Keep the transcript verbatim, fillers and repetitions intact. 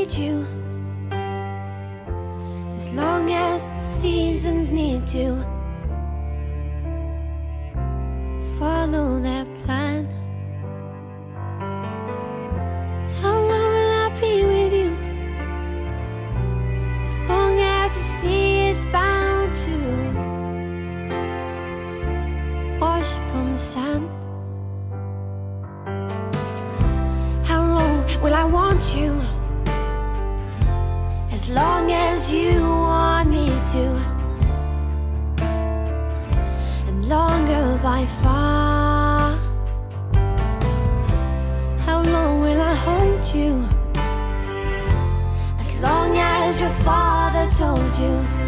need you, as long as the seasons need to follow their plan. How long will I be with you? As long as the sea is bound to wash upon the sand. How long will I want you? As long as you want me to, and longer by far. How long will I hold you? As long as your father told you.